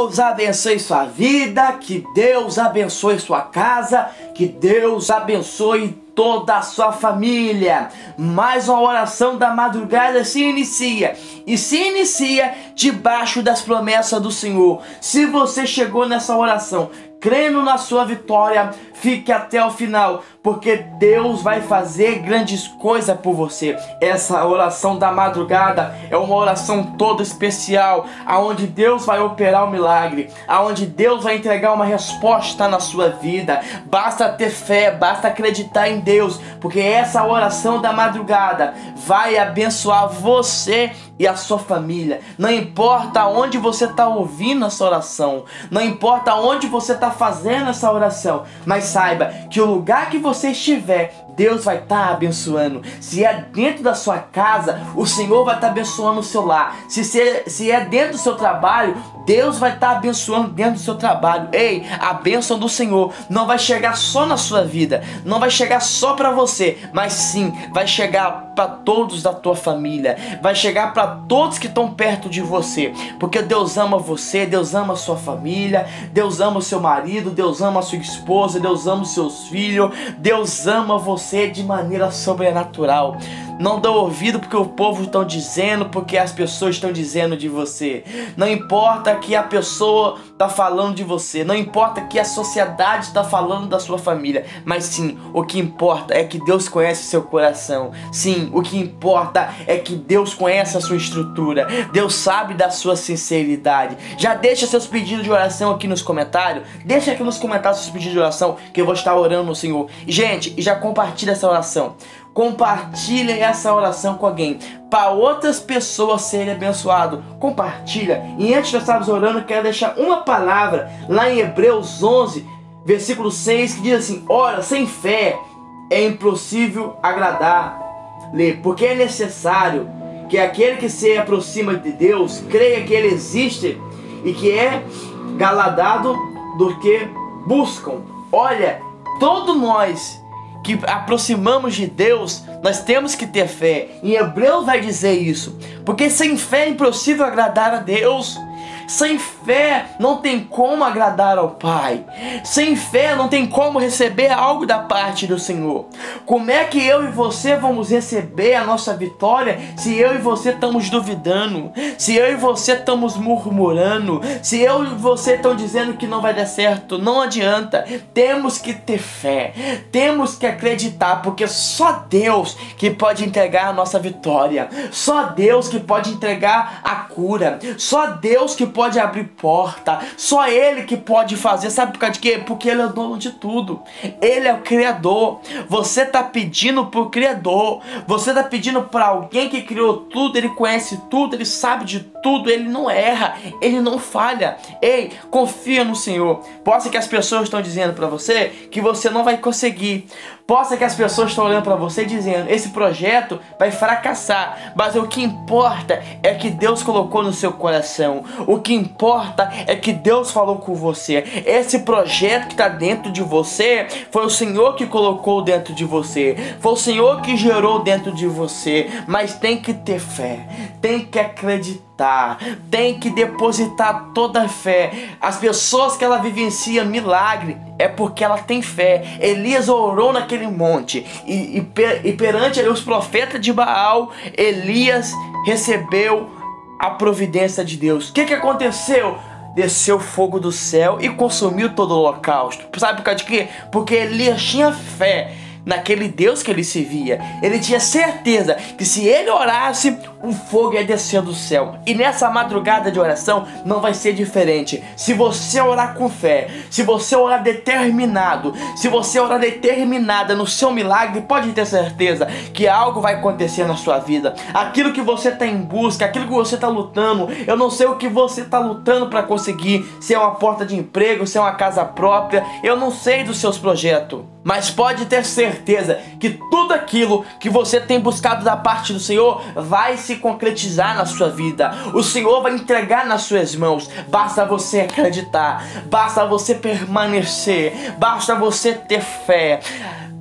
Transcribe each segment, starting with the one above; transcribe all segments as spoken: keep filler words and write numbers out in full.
Deus abençoe sua vida, que Deus abençoe sua casa, que Deus abençoe toda a sua família. Mais uma oração da madrugada se inicia, e se inicia debaixo das promessas do Senhor. Se você chegou nessa oração crendo na sua vitória, fique até o final, porque Deus vai fazer grandes coisas por você. Essa oração da madrugada é uma oração toda especial, aonde Deus vai operar o milagre, aonde Deus vai entregar uma resposta na sua vida. Basta ter fé, basta acreditar em Deus, porque essa oração da madrugada vai abençoar você e a sua família. Não importa onde você está ouvindo essa oração, não importa onde você está fazendo essa oração, mas saiba que o lugar que você estiver, Deus vai estar abençoando. Se é dentro da sua casa, o Senhor vai estar abençoando o seu lar. Se, se, se é dentro do seu trabalho, Deus vai estar abençoando dentro do seu trabalho. Ei, a bênção do Senhor não vai chegar só na sua vida, não vai chegar só para você, mas sim, vai chegar para todos da tua família, vai chegar para todos que estão perto de você, porque Deus ama você, Deus ama a sua família, Deus ama o seu marido, Deus ama a sua esposa, Deus ama os seus filhos, Deus ama você de maneira sobrenatural. Não dê ouvido porque o povo estão dizendo, porque as pessoas estão dizendo de você. Não importa que a pessoa está falando de você, não importa que a sociedade está falando da sua família, mas sim, o que importa é que Deus conhece seu coração. Sim, o que importa é que Deus conhece a sua estrutura, Deus sabe da sua sinceridade. Já deixa seus pedidos de oração aqui nos comentários, deixa aqui nos comentários seus pedidos de oração, que eu vou estar orando no Senhor. E gente, já compartilha essa oração. Compartilha essa oração com alguém, para outras pessoas serem abençoadas. Compartilha. E antes de nós estarmos orando, eu quero deixar uma palavra lá em Hebreus onze, versículo seis, que diz assim: ora, sem fé é impossível agradar-lhe, porque é necessário que aquele que se aproxima de Deus creia que Ele existe e que é galardado do que buscam. Olha, todos nós que aproximamos de Deus, nós temos que ter fé. Em Hebreus vai dizer isso, porque sem fé é impossível agradar a Deus. Sem fé não tem como agradar ao Pai. Sem fé não tem como receber algo da parte do Senhor. Como é que eu e você vamos receber a nossa vitória se eu e você estamos duvidando? Se eu e você estamos murmurando? Se eu e você estão dizendo que não vai dar certo? Não adianta. Temos que ter fé. Temos que acreditar, porque só Deus que pode entregar a nossa vitória. Só Deus que pode entregar a cura. Só Deus que pode abrir porta, só Ele que pode fazer. Sabe por causa de quê? Porque Ele é o dono de tudo, Ele é o Criador. Você está pedindo para o Criador, você está pedindo para alguém que criou tudo, Ele conhece tudo, Ele sabe de tudo, Ele não erra, Ele não falha. Ei, confia no Senhor. Possa que as pessoas estão dizendo para você que você não vai conseguir, possa que as pessoas estão olhando para você dizendo: esse projeto vai fracassar, mas o que importa é que Deus colocou no seu coração. O que importa é que Deus falou com você. Esse projeto que está dentro de você foi o Senhor que colocou dentro de você, foi o Senhor que gerou dentro de você. Mas tem que ter fé, tem que acreditar, tem que depositar toda a fé. As pessoas que ela vivencia milagre é porque ela tem fé. Elias orou naquele monte e, e, e perante os profetas de Baal, Elias recebeu a providência de Deus. O que que aconteceu? Desceu fogo do céu e consumiu todo o holocausto. Sabe por causa de quê? Porque Elias tinha fé naquele Deus que ele servia. Ele tinha certeza que se ele orasse, o fogo ia descer do céu. E nessa madrugada de oração não vai ser diferente. Se você orar com fé, se você orar determinado, se você orar determinada no seu milagre, pode ter certeza que algo vai acontecer na sua vida. Aquilo que você está em busca, aquilo que você está lutando, eu não sei o que você está lutando para conseguir, se é uma porta de emprego, se é uma casa própria, eu não sei dos seus projetos, mas pode ter certeza que tudo aquilo que você tem buscado da parte do Senhor vai se concretizar na sua vida. O Senhor vai entregar nas suas mãos. Basta você acreditar, basta você permanecer, basta você ter fé.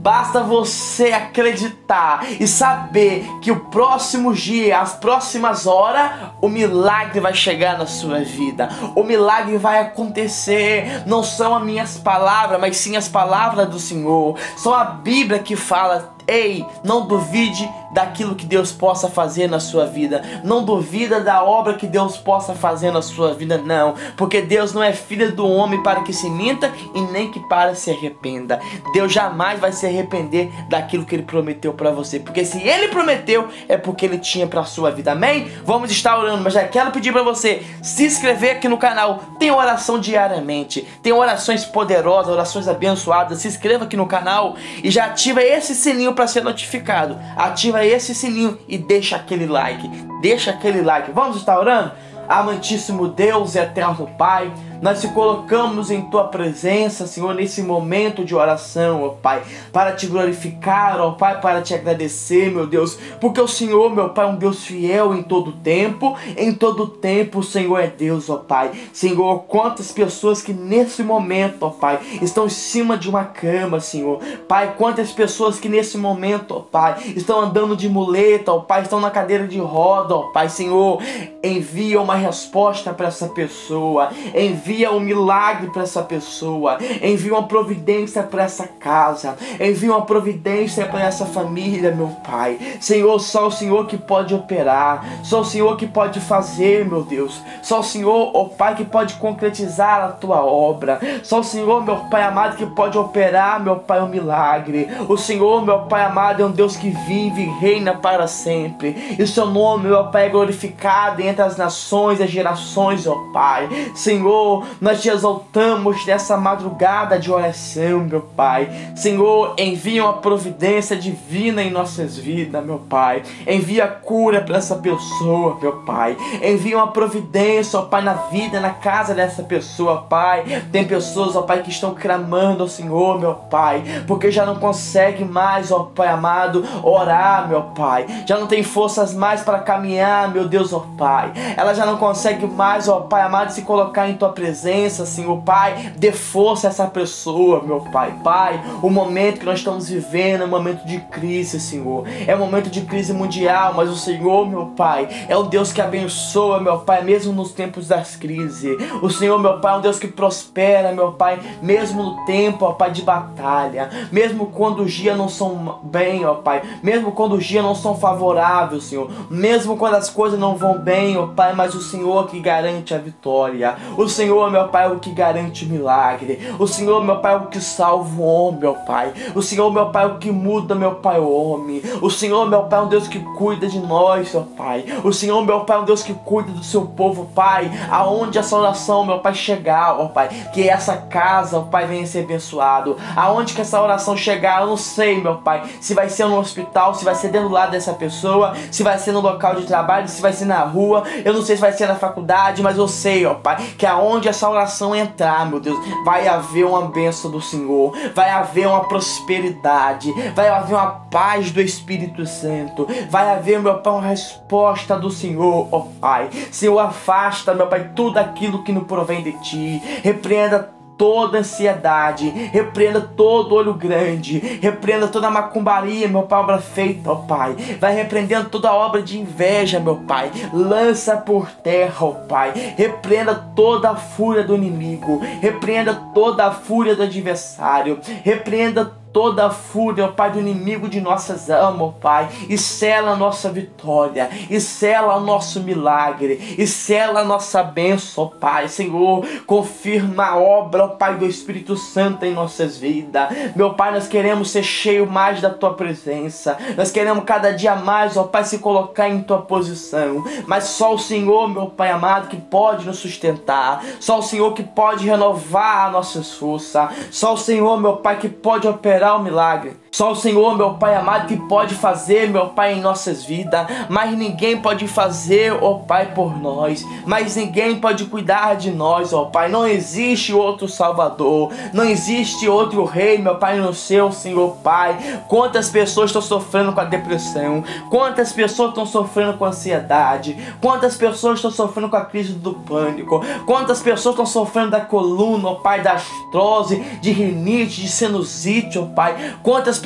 Basta você acreditar e saber que o próximo dia, as próximas horas, o milagre vai chegar na sua vida. O milagre vai acontecer. Não são as minhas palavras, mas sim as palavras do Senhor. São a Bíblia que fala. Ei, não duvide daquilo que Deus possa fazer na sua vida. Não duvida da obra que Deus possa fazer na sua vida, não. Porque Deus não é filho do homem para que se minta e nem que para se arrependa. Deus jamais vai se arrepender daquilo que Ele prometeu para você. Porque se Ele prometeu, é porque Ele tinha para a sua vida. Amém? Vamos estar orando, mas já quero pedir para você se inscrever aqui no canal. Tem oração diariamente. Tem orações poderosas, orações abençoadas. Se inscreva aqui no canal e já ativa esse sininho para ser notificado. Ativa esse sininho e deixa aquele like. Deixa aquele like. Vamos estar orando? Amantíssimo Deus e eterno Pai, nós te colocamos em Tua presença, Senhor, nesse momento de oração, ó Pai, para te glorificar, ó Pai, para te agradecer, meu Deus, porque o Senhor, meu Pai, é um Deus fiel em todo tempo, em todo tempo o Senhor é Deus, ó Pai. Senhor, quantas pessoas que nesse momento, ó Pai, estão em cima de uma cama, Senhor, Pai, quantas pessoas que nesse momento, ó Pai, estão andando de muleta, ó Pai, estão na cadeira de roda, ó Pai, Senhor, envia uma resposta para essa pessoa, envia um milagre para essa pessoa, envia uma providência para essa casa, envia uma providência para essa família, meu Pai. Senhor, só o Senhor que pode operar, só o Senhor que pode fazer, meu Deus, só o Senhor, ó Pai, que pode concretizar a Tua obra, só o Senhor, meu Pai amado, que pode operar, meu Pai, um milagre. O Senhor, meu Pai amado, é um Deus que vive e reina para sempre, e o Seu nome, meu Pai, é glorificado entre as nações e as gerações, ó Pai. Senhor, nós te exaltamos nessa madrugada de oração, meu Pai. Senhor, envia uma providência divina em nossas vidas, meu Pai. Envia cura para essa pessoa, meu Pai. Envia uma providência, ó Pai, na vida, na casa dessa pessoa, Pai. Tem pessoas, ó Pai, que estão clamando ao Senhor, meu Pai, porque já não consegue mais, ó Pai amado, orar, meu Pai. Já não tem forças mais para caminhar, meu Deus, ó Pai. Ela já não consegue mais, ó Pai amado, se colocar em Tua presença, Senhor, Pai. Dê força a essa pessoa, meu Pai. Pai, o momento que nós estamos vivendo é um momento de crise, Senhor. É um momento de crise mundial, mas o Senhor, meu Pai, é o Deus que abençoa, meu Pai, mesmo nos tempos das crises. O Senhor, meu Pai, é um Deus que prospera, meu Pai, mesmo no tempo, ó Pai, de batalha. Mesmo quando os dias não são bem, ó Pai. Mesmo quando os dias não são favoráveis, Senhor. Mesmo quando as coisas não vão bem, ó Pai, mas o Senhor que garante a vitória. O Senhor, meu Pai, é o que garante o milagre. O Senhor, meu Pai, é o que salva o homem, meu Pai. O Senhor, meu Pai, é o que muda, meu Pai, o homem. O Senhor, meu Pai, é um Deus que cuida de nós, meu Pai. O Senhor, meu Pai, é um Deus que cuida do seu povo, Pai. Aonde essa oração, meu Pai, chegar, ó Pai, que essa casa, ó Pai, venha ser abençoado. Aonde que essa oração chegar, eu não sei, meu Pai, se vai ser no hospital, se vai ser dentro do lado dessa pessoa, se vai ser no local de trabalho, se vai ser na rua, eu não sei se vai ser na faculdade, mas eu sei, ó Pai, que aonde essa oração entrar, meu Deus, vai haver uma bênção do Senhor, vai haver uma prosperidade, vai haver uma paz do Espírito Santo, vai haver, meu Pai, uma resposta do Senhor, ó Pai. Senhor, afasta, meu Pai, tudo aquilo que não provém de Ti, repreenda toda ansiedade, repreenda todo olho grande, repreenda toda macumbaria, meu Pai, obra feita, ó Pai. Vai repreendendo toda obra de inveja, meu Pai. Lança por terra, ó Pai. Repreenda toda a fúria do inimigo, repreenda toda a fúria do adversário, repreenda toda a fúria, ó Pai, do inimigo de nossas almas, ó Pai, e sela a nossa vitória, e sela o nosso milagre, e sela a nossa bênção, ó Pai. Senhor, confirma a obra, ó Pai, do Espírito Santo em nossas vidas. Meu Pai, nós queremos ser cheios mais da Tua presença, nós queremos cada dia mais, ó Pai, se colocar em Tua posição, mas só o Senhor, meu Pai amado, que pode nos sustentar, só o Senhor que pode renovar as nossas forças, só o Senhor, meu Pai, que pode operar o milagre. Só o Senhor, meu Pai amado, que pode fazer, meu Pai, em nossas vidas. Mas ninguém pode fazer, ó Pai, por nós. Mas ninguém pode cuidar de nós, ó Pai. Não existe outro Salvador. Não existe outro Rei, meu Pai, no céu, Senhor Pai. Quantas pessoas estão sofrendo com a depressão? Quantas pessoas estão sofrendo com a ansiedade? Quantas pessoas estão sofrendo com a crise do pânico? Quantas pessoas estão sofrendo da coluna, ó Pai, da artrose, de rinite, de sinusite, ó Pai? Quantas pessoas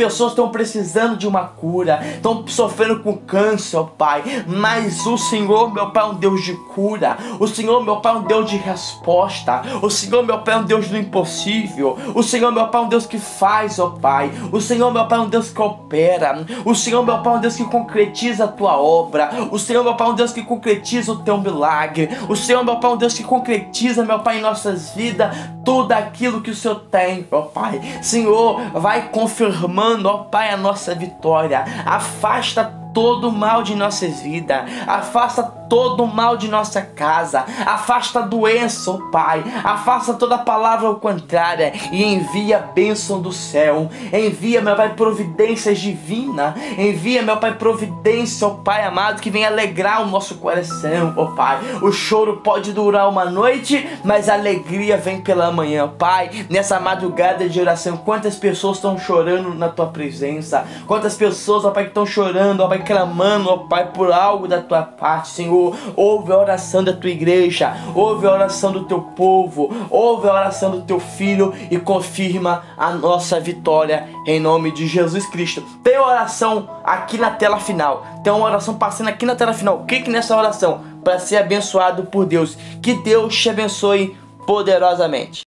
pessoas estão precisando de uma cura, estão sofrendo com câncer, ó Pai, mas o Senhor, meu Pai, é um Deus de cura. O Senhor, meu Pai, é um Deus de resposta. O Senhor, meu Pai, é um Deus do impossível. O Senhor, meu Pai, é um Deus que faz, ó Pai. O Senhor, meu Pai, é um Deus que opera. O Senhor, meu Pai, é um Deus que concretiza a tua obra. O Senhor, meu Pai, é um Deus que concretiza o teu milagre. O Senhor, meu Pai, é um Deus que concretiza, meu Pai, em nossas vidas tudo aquilo que o Senhor tem, ó Pai. Senhor, vai confirmando, ó Pai, a nossa vitória. Afasta todo o mal de nossas vidas, afasta todo o mal de nossa casa, afasta a doença, ó Pai, afasta toda palavra ao contrário e envia a bênção do céu, envia, meu Pai, providências divinas, envia, meu Pai, providência, ó Pai amado, que vem alegrar o nosso coração, ó Pai. O choro pode durar uma noite, mas a alegria vem pela manhã, Pai. Nessa madrugada de oração, quantas pessoas estão chorando na tua presença, quantas pessoas, ó Pai, que estão chorando, ó Pai, clamando, ó Pai, por algo da tua parte, Senhor. Ouve a oração da tua igreja, ouve a oração do teu povo, ouve a oração do teu filho e confirma a nossa vitória em nome de Jesus Cristo. Tem oração aqui na tela final, tem uma oração passando aqui na tela final. Clique nessa oração para ser abençoado por Deus. Que Deus te abençoe poderosamente.